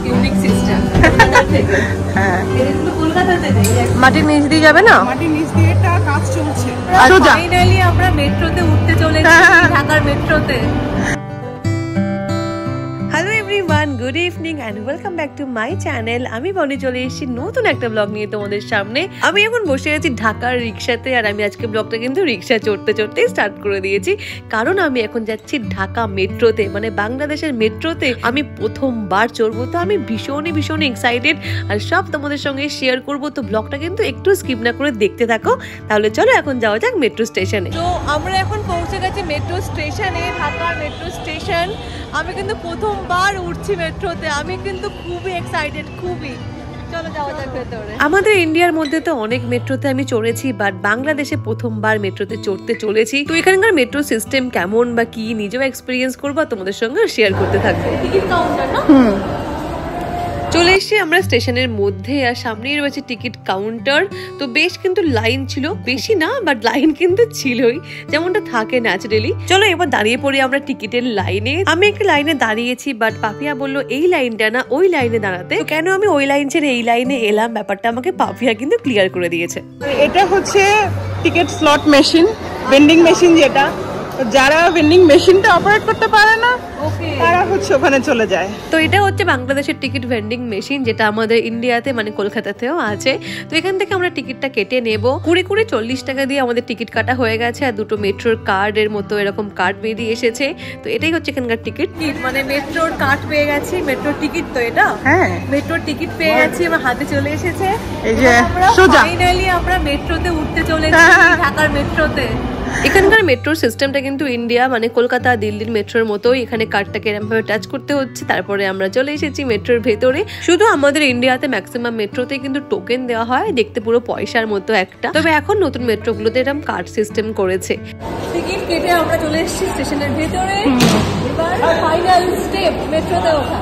Unique system হ্যাঁ এটা কিন্তু কলকাতাতে নেই মাটির নিচ দিয়ে যাবে না মাটির নিচ দিয়ে এটা কাজ চলছে ফাইনালি আমরা মেট্রোতে উঠতে চলেছি ঢাকার মেট্রোতে hello everyone, good evening and welcome back to my channel. আমি বনি চলে এসেছি নতুন একটা ব্লগ নিয়ে তোমাদের সামনে। আমি এখন বসে আছি ঢাকার রিক্সাতে, আর আমি আজকে ব্লগটা কিন্তু রিক্সা চড়তে চড়তেই স্টার্ট করে দিয়েছি, কারণ আমি এখন যাচ্ছি ঢাকা মেট্রোতে, মানে বাংলাদেশের মেট্রোতে আমি প্রথমবার চড়বো। তো আমি ভীষণই এক্সাইটেড, আর সব তোমাদের সঙ্গে শেয়ার করবো। তো ব্লগটা কিন্তু একটু স্কিপ না করে দেখতে থাকো। তাহলে চলো এখন যাওয়া যাক মেট্রো স্টেশনে। তো আমরা এখন পৌঁছে গেছি মেট্রো স্টেশনে, ঢাকার মেট্রো স্টেশন। আমি কিন্তু প্রথমবার উঠছি মেট্রোতে, আমি কিন্তু খুবই এক্সাইটেড, খুবই। চলো যাওয়া যাক ভেতরে। আমাদের ইন্ডিয়ার মধ্যে তো অনেক মেট্রোতে আমি চড়েছি, বাট বাংলাদেশে প্রথমবার মেট্রোতে চড়তে চলেছি। তো এখানকার মেট্রো সিস্টেম কেমন বা কি নিজেও এক্সপিরিয়েন্স করবো, তোমাদের সঙ্গে শেয়ার করতে থাকবো। টিকিট কাউন্টার না? চলে এসেছি আমরা স্টেশনের মধ্যে, আর সামনেই রয়েছে টিকিট কাউন্টার। তো বেশ কিন্তু লাইন ছিল, বেশি না বাট লাইন কিন্তু ছিলই, যেমনটা থাকে ন্যাচারালি। চলো এবার দাঁড়িয়ে পড়ি আমরা টিকিটের লাইনে। আমি একটা লাইনে দাঁড়িয়েছি, বাট পাপিয়া বললো এই লাইনটা না ওই লাইনে দাঁড়াতে। কেন আমি ওই লাইন ছেড়ে এই লাইনে এলাম, ব্যাপারটা আমাকে পাপিয়া কিন্তু ক্লিয়ার করে দিয়েছে। এটা হচ্ছে ticket slot machine, vending machine, যেটা যারা ভেন্ডিং মেশিনটা অপারেট করতে পারে না তারা হচ্ছে ওখানে চলে যায়। তো এটা হচ্ছে বাংলাদেশের টিকিট ভেন্ডিং মেশিন, যেটা আমাদের ইন্ডিয়াতে মানে কলকাতাতেও আছে। তো এখান থেকে আমরা টিকিটটা কেটে নেব। কুড়ি 40 টাকা দিয়ে আমাদের টিকিট কাটা হয়ে গেছে, আর দুটো মেট্রোর কার্ডের মতো এরকম কার্ড বেরিয়ে এসেছে। তো এটাই হচ্ছে এখানকার টিকিট, মানে মেট্রোর কার্ড পেয়ে গেছি, মেট্রোর টিকিট। তো এটা হ্যাঁ মেট্রোর টিকিট পেয়ে গেছি, আমার হাতে চলে এসেছে। এই যে ফাইনালি আমরা মেট্রোতে উঠতে চলেছি, ঢাকার মেট্রোতে। এখানকার মেট্রোর সিস্টেমটা কিন্তু ইন্ডিয়া মানে কলকাতা দিল্লির মেট্রোর মতোই। এখানে কার্ডটাকে এরকম ভাবে টাচ করতে হচ্ছে, তারপরে আমরা চলে এসেছি মেট্রোর ভেতরে। শুধু আমাদের ইন্ডিয়াতে ম্যাক্সিমাম মেট্রোতে কিন্তু টোকেন দেওয়া হয়, দেখতে পুরো পয়সার মতো একটা। তবে এখন নতুন মেট্রোগুলোতে এরকম কার্ড সিস্টেম করেছে। টিকিট কেটে আমরা চলে এসেছি স্টেশনের ভেতরে। এবার ফাইনাল স্টেপ মেট্রোতে ওঠা।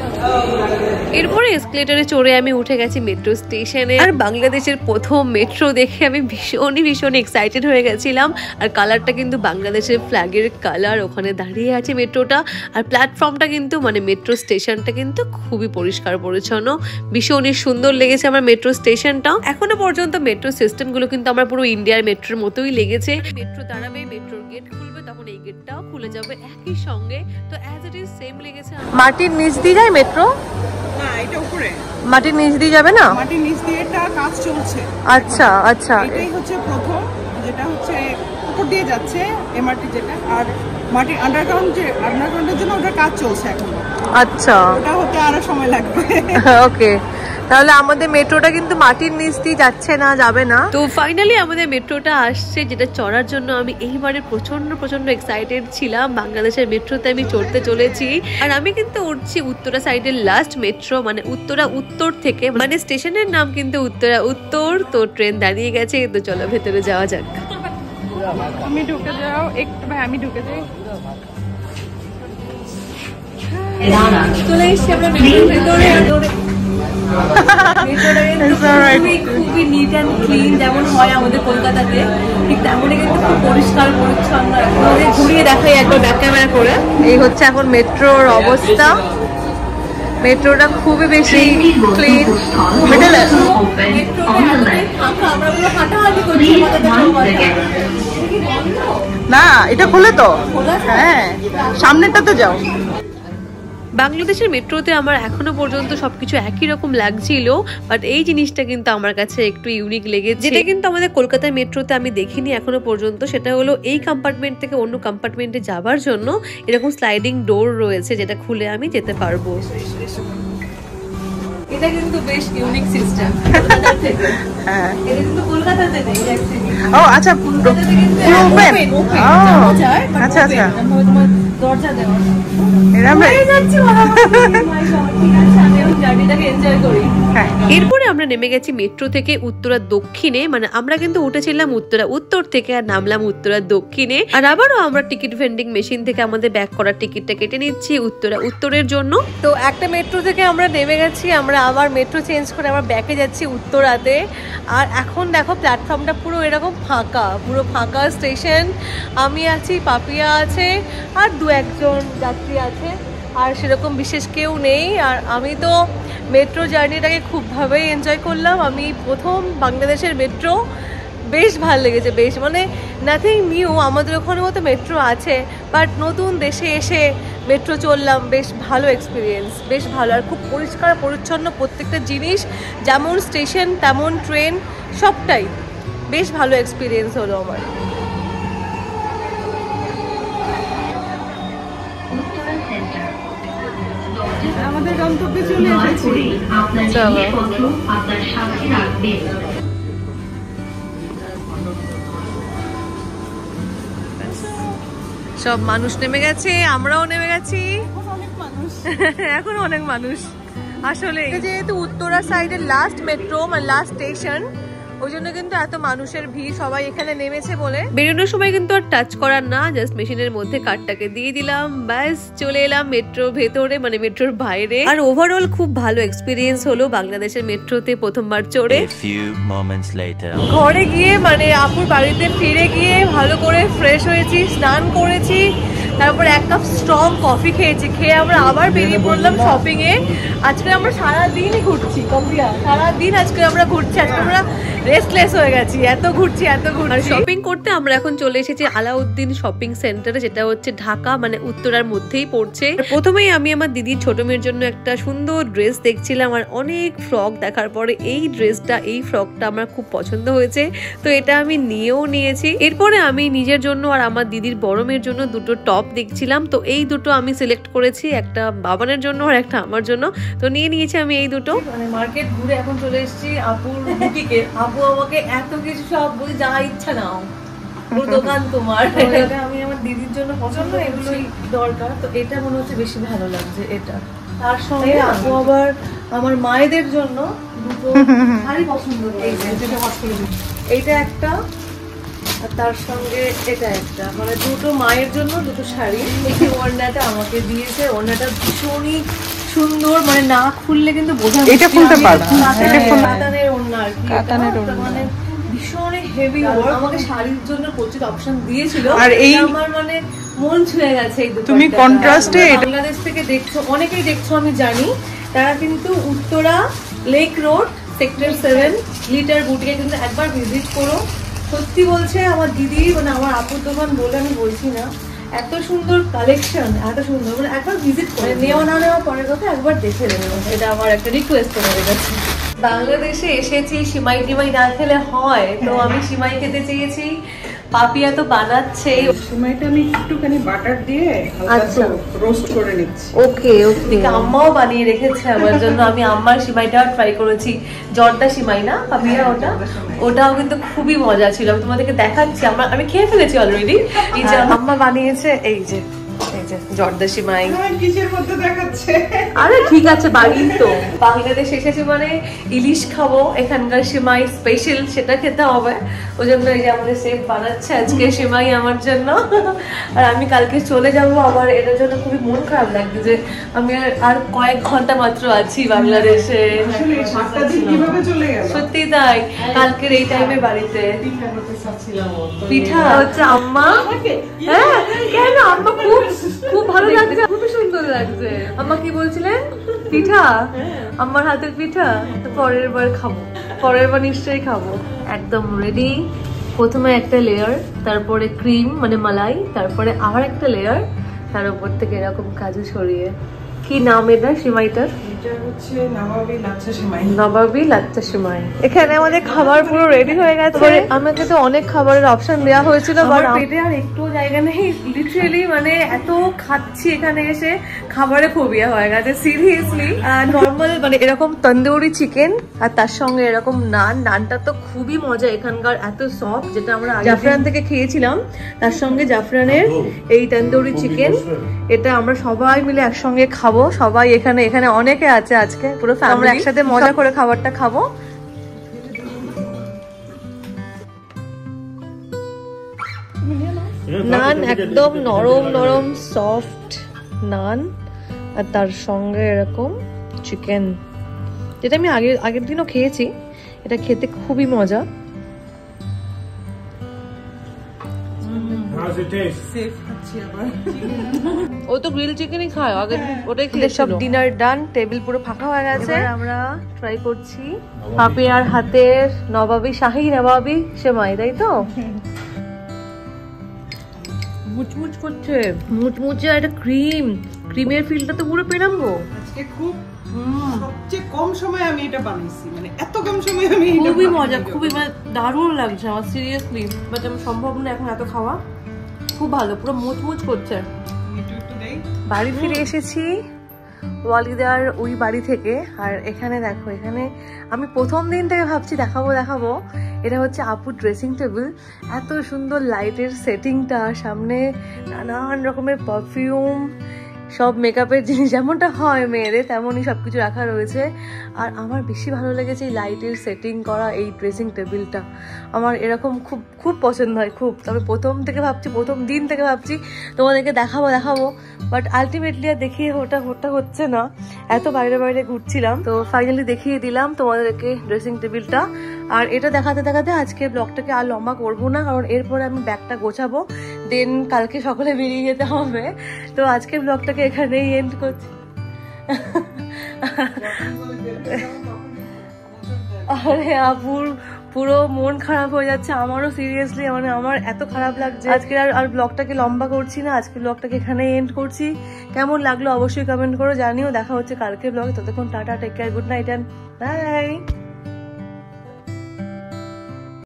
এরপরে এসকেলেটরে চড়ে আমি উঠে গেছি মেট্রো স্টেশনে। আর বাংলাদেশের প্রথম মেট্রো দেখে আমি ভীষণ এক্সাইটেড হয়ে গেছিলাম। আর কালারটা কিন্তু বাংলাদেশের ফ্ল্যাগের কালার, ওখানে দাঁড়িয়ে আছে মেট্রোটা। আর প্ল্যাটফর্মটা কিন্তু মানে মেট্রো স্টেশনটা কিন্তু খুবই পরিষ্কার পরিচ্ছন্ন, ভীষণই সুন্দর লেগেছে আমার মেট্রো স্টেশনটা। এখনো পর্যন্ত মেট্রো সিস্টেমগুলো কিন্তু আমার পুরো ইন্ডিয়ার মেট্রোর মতোই লেগেছে। মেট্রো দাঁড়াবে, মেট্রোর গেট খুলবে, তখন এই গেটটাও খুলে যাবে একই সঙ্গে। তো অ্যাজ ইট ইজ সেম লেগেছে। মাটির নিচ দিয়ে যায় মেট্রো না, এটা উপরে মাটির নিচ দিয়ে যাবে না? মাটির নিচ দিয়ে এটা কাজ চলছে। আচ্ছা আচ্ছা, এটাই হচ্ছে প্রথম, যেটা হচ্ছে উপর দিয়ে যাচ্ছে এমআরটি যেটা, আর মাটির আন্ডারগ্রাউন্ডের জন্য ওটার কাজ চলছে এখন। আচ্ছা, ওটা হতে আরো সময় লাগবে। ওকে, তাহলে আমাদের মেট্রোটা কিন্তু মাটির নিচ দিয়ে যাচ্ছে না, যাবে না। তো ফাইনালি আমাদের মেট্রোটা আসছে, যেটা চড়ার জন্য আমি এইবারে প্রচন্ড এক্সাইটেড ছিলাম। বাংলাদেশের মেট্রোতে আমি চড়তে চলেছি, আর আমি কিন্তু উঠছি উত্তরা সাইডের লাস্ট মেট্রো, মানে উত্তরা উত্তর থেকে, মানে স্টেশনের নাম কিন্তু উত্তরা উত্তর। তো ট্রেন দাঁড়িয়ে গেছে, তো চলো ভেতরে যাওয়া যাক। তুমি ঢুকে যাও একটু, ভাই আমি ঢুকে যাই। চলে এসছি আমরা মেট্রোর ভেতরে। খুবই নিট অ্যান্ড ক্লিন, যেমন হয় আমাদের কলকাতাতে, ঠিক তেমনই কিন্তু খুব পরিষ্কার পরিচ্ছন্ন। ঘুরিয়ে দেখাই একবার ব্যাক ক্যামেরা করে। এই হচ্ছে এখন মেট্রোর অবস্থা। মেট্রোটা খুবই বেশি ক্লিন। না, এটা খুলে তো, হ্যাঁ সামনেটাতে যাও। বাংলাদেশের মেট্রোতে আমার এখনো পর্যন্ত সবকিছু একই রকম লাগছিল, বাট এই জিনিসটা কিন্তু আমার কাছে একটু ইউনিক লেগেছে, যেটা কিন্তু আমাদের কলকাতার মেট্রোতে আমি দেখিনি এখনো পর্যন্ত। সেটা হলো এই কম্পার্টমেন্ট থেকে অন্য কম্পার্টমেন্টে যাবার জন্য এরকম স্লাইডিং ডোর রয়েছে, যেটা খুলে আমি যেতে পারবো। এটা কিন্তু বেশ ইউনিক সিস্টেম, হ্যাঁ এটা কিন্তু কলকাতাতে নেই অ্যাকচুয়ালি। ও আচ্ছা, কলকাতাতে কিন্তু ওপেন। আচ্ছা আচ্ছা, দরজা দেওয়া। এরপরে আমরা নেমে গেছি মেট্রো থেকে উত্তরা দক্ষিণে, মানে আমরা কিন্তু উঠেছিলাম উত্তরা উত্তর থেকে আর নামলাম উত্তরা দক্ষিণে। আর আবারও আমরা টিকিট ভেন্ডিং মেশিন থেকে আমাদের ব্যাক করার টিকিটটা কেটে নিচ্ছি উত্তরা উত্তরের জন্য। তো একটা মেট্রো থেকে আমরা নেমে গেছি, আমরা আবার মেট্রো চেঞ্জ করে আমরা ব্যাকে যাচ্ছি উত্তরাতে। আর এখন দেখো প্ল্যাটফর্মটা পুরো এরকম ফাঁকা, পুরো ফাঁকা স্টেশন। আমি আছি, পাপিয়া আছে, আর 2-1 জন যাত্রী আছে। আর সেরকম বিশেষ কেউ নেই। আর আমি তো মেট্রো জার্নিটাকে খুবভাবেই এনজয় করলাম। আমি প্রথম বাংলাদেশের মেট্রো, বেশ ভালো লেগেছে, বেশ মানে নাথিং নিউ, আমাদের ওখানে মতো মেট্রো আছে বাট নতুন দেশে এসে মেট্রো চললাম, বেশ ভালো এক্সপিরিয়েন্স, বেশ ভালো। আর খুব পরিষ্কার পরিচ্ছন্ন প্রত্যেকটা জিনিস, যেমন স্টেশন তেমন ট্রেন, সবটাই বেশ ভালো এক্সপিরিয়েন্স হলো আমার। আমাদের গন্তব্যে চলে এসেছি। সব মানুষ নেমে গেছে, আমরাও নেমে গেছি, এখন অনেক মানুষ। আসলে যেহেতু উত্তরা সাইডের লাস্ট মেট্রো মানে লাস্ট স্টেশন, ওই জন্য কিন্তু এত মানুষের ভিড়, সবাই এখানে নেমেছে বলে। বেরোনোর সময় কিন্তু আর টাচ করার না, জাস্ট মেশিনের মধ্যে কার্ডটাকে দিয়ে দিলাম, ব্যাস চলে এলাম মেট্রোর ভেতরে, মানে মেট্রোর বাইরে। আর ওভারঅল খুব ভালো এক্সপিরিয়েন্স হলো বাংলাদেশের মেট্রোতে প্রথমবার চড়ে। ঘরে গিয়ে মানে আপুর বাড়িতে ফিরে গিয়ে ভালো করে ফ্রেশ হয়েছি, স্নান করেছি, তারপর এক কাপ স্ট্রং কফি খেয়েছি, খেয়ে আমরা আবার বেরিয়ে পড়লাম শপিং এ। আজকে আমরা সারাদিনই ঘুরছি, কম্পিয়া সারাদিন আজকে আমরা ঘুরছি, আজকে আমরা রেস্টলেস হয়ে গেছি, এত ঘুরছি এত ঘুরছি। শপিং করতে আমরা এখন চলে এসেছি আলাউদ্দিন শপিং সেন্টারে, যেটা হচ্ছে ঢাকা মানে উত্তরার মধ্যেই পড়ছে। প্রথমেই আমি আমার দিদির ছোট মেয়ের জন্য একটা সুন্দর ড্রেস দেখছিলাম, আর অনেক ফ্রক দেখার পরে এই ড্রেসটা, এই ফ্রকটা আমার খুব পছন্দ হয়েছে, তো এটা আমি নিয়েও নিয়েছি। এরপরে আমি নিজের জন্য আর আমার দিদির বড় মেয়ের জন্য দুটো টপ দেখছিলাম, তো এই দুটো আমি সিলেক্ট করেছি, একটা বাবানের জন্য আর একটা আমার জন্য, তো নিয়ে নিয়েছি আমি এই দুটো। মানে মার্কেট ঘুরে এখন চলে এসেছি আপুর বুটিকে। আপু আমাকে এত কিছু সব বলে, যা ইচ্ছা নাও, পুরো দোকান তোমার। আমি আমার দিদির জন্য পছন্দ, এগুলোই দরকার, তো এটা মনে হচ্ছে বেশি ভালো লাগছে এটা। তার সঙ্গে আপু আবার আমার মায়েদের জন্য দুটো শাড়ি পছন্দ করেছে, এইটা একটা আর তার সঙ্গে এটা একটা, মানে দুটো মায়ের জন্য দুটো শাড়ি। এই ওড়নাটা আমাকে দিয়েছে, ওড়নাটা ভীষণই সুন্দর, মানে না খুললে কিন্তু বোঝা যায় এটা খুলতে পারবো, এটা কাতানের ওড়না আর কি, কাতানের ওড়না মানে ভীষণই হেভি ওয়ার্ক। আমাকে শাড়ির জন্য প্রচুর অপশন দিয়েছিল, আর এই আমার মানে মন ছুঁয়ে গেছে এই দুটো। তুমি কন্ট্রাস্টে বাংলাদেশ থেকে দেখছো, অনেকেই দেখছো আমি জানি, তারা কিন্তু উত্তরা লেক রোড সেক্টর 7 লিটার বুটিকে কিন্তু একবার ভিজিট করো। সত্যি বলছে আমার দিদি, মানে আমার আপুর দোকান বলে আমি বলছি না, এত সুন্দর কালেকশন, এত সুন্দর, মানে একবার ভিজিট করে নেওয়া না নেওয়া পরের কথা, একবার দেখে নেবো, এটা আমার একটা রিকোয়েস্ট তোমাদের কাছে। বাংলাদেশে এসেছি, সিমাই টিমাই না খেলে হয়, তো আমি সিমাই খেতে চেয়েছি, পাপিয়া তো বানাচ্ছে। সিমাইটা আমি একটুখানি বাটার দিয়ে হালকা রোস্ট করে নিচ্ছি। ওকে ওকে, আম্মাও বানিয়ে রেখেছে আমার জন্য, আমি আম্মার সিমাইটাও ট্রাই করেছি, জর্দা সিমাই না পাপিয়া, ওটাও কিন্তু খুবই মজা ছিল, আমি তোমাদেরকে দেখাচ্ছি, আমি খেয়ে ফেলেছি অলরেডি। এই যে আম্মা বানিয়েছে, এই যে জর্দা সিমাই, কিসের মধ্যে দেখাচ্ছে? আরে ঠিক আছে, বাড়ি তো বাংলাদেশ এসেছি মানে ইলিশ খাবো, এখানকার সিমাই স্পেশাল, সেটা খেতে হবে, ওই জন্য এই যে আমাদের শেফ বানাচ্ছে আজকে সিমাই আমার জন্য। আর আমি কালকে চলে যাব আবার, এটার জন্য খুবই মন খারাপ লাগছে যে আমি আর কয়েক ঘন্টা মাত্র আছি বাংলাদেশে। সত্যি তাই, কালকের এই টাইমে বাড়িতে পিঠা হচ্ছে আম্মা। হ্যাঁ কেন, আম্মা খুব খুব ভালো লাগছে, খুবই সুন্দর লাগছে। আম্মা কি বলছিলেন? পিঠা, আমার হাতের পিঠা, পরের বার খাবো, পরের বার নিশ্চয়ই খাবো। একদম রেডি, প্রথমে একটা লেয়ার, তারপরে ক্রিম মানে মালাই, তারপরে আবার একটা লেয়ার, তার উপর থেকে এরকম কাজু ছড়িয়ে। কি নাম এটা সিমাইটার? এটা হচ্ছে নবাবী লাচ্ছা সিমাই। নবাবী লাচ্ছা সিমাই। এখানে আমাদের খাবার পুরো রেডি হয়ে গেছে, আমাকে তো অনেক খাবারের অপশন দেওয়া হয়েছিল, বাট পেটে আর একটু জায়গা নেই, লিটারালি মানে এত খাচ্ছি এখানে এসে, খাবারে ফোবিয়া হয়ে গেছে সিরিয়াসলি। নর্মাল মানে এরকম তন্দুরি চিকেন, আর তার সঙ্গে এরকম নানটা তো খুবই মজা এখানকার, এত সফট, যেটা আমরা জাফরান থেকে খেয়েছিলাম, তার সঙ্গে জাফরানের এই তন্দুরি চিকেন, এটা আমরা সবাই মিলে একসঙ্গে খাবো, সবাই এখানে অনেকে আছে আজকে, পুরো আমরা একসাথে মজা করে খাবারটা খাবো। নান একদম নরম নরম সফট নান, আর তার সঙ্গে এরকম চিকেন, যেটা আমি আগের দিনও খেয়েছি, এটা খেতে খুবই মজা। How's it taste? সেফ খাচ্ছি আবার। ও তো গ্রিল চিকেনই খায় আগে, ওটাই খেয়ে সব ডিনার ডান, টেবিল পুরো ফাঁকা হয়ে গেছে। এবার আমরা ট্রাই করছি পাপিয়ার হাতের নবাবী, শাহী নবাবী সেমাই, তাই তো? মুচমুচ করছে, মুচমুচে একটা ক্রিমের ফিলটা তো পুরো পেলাম গো আজকে। খুব সবচেয়ে কম সময় আমি এটা বানাইছি, মানে এত কম সময় আমি এটা খুবই বানাই। মজা, খুবই মানে দারুণ লাগছে আমার সিরিয়াসলি, বাট আমার সম্ভব না এখন এত খাওয়া। খুব ভালো, পুরো মুচমুচ করছে। একটু দেই। বাড়ি ফিরে এসেছি ওয়ালিদার ওই বাড়ি থেকে, আর এখানে দেখো, এখানে আমি প্রথম দিন থেকে ভাবছি দেখাবো। এটা হচ্ছে আপুর ড্রেসিং টেবিল, এত সুন্দর লাইটের সেটিংটা, সামনে নানান রকমের পারফিউম, সব মেকআপের জিনিস যেমনটা হয় মেয়েদের তেমনই সবকিছু রাখা রয়েছে। আর আমার বেশি ভালো লেগেছে এই লাইটের সেটিং করা এই ড্রেসিং টেবিলটা, আমার এরকম খুব খুব পছন্দ হয় খুব। তবে প্রথম দিন থেকে ভাবছি তোমাদেরকে দেখাবো, বাট আলটিমেটলি আর দেখিয়ে ওটা হচ্ছে না, এত বাইরে ঘুরছিলাম। তো ফাইনালি দেখিয়ে দিলাম তোমাদেরকে ড্রেসিং টেবিলটা। আর এটা দেখাতে আজকে ব্লগটাকে আর লম্বা করবো না, কারণ এরপরে আমি ব্যাগটা গোছাবো, দেন কালকে সকালে বেরিয়ে যেতে হবে। তো আজকে ব্লগটাকে এখানেই এন্ড করছি। আরে আপুর পুরো মন খারাপ হয়ে যাচ্ছে, আমারও সিরিয়াসলি, মানে আমার এত খারাপ লাগছে। আজকে আর ব্লগটাকে লম্বা করছি না, আজকে ব্লগটাকে এখানেই এন্ড করছি। কেমন লাগলো অবশ্যই কমেন্ট করো, জানিও। দেখা হচ্ছে কালকে ব্লগে, ততক্ষণ tata, take care, good night and by.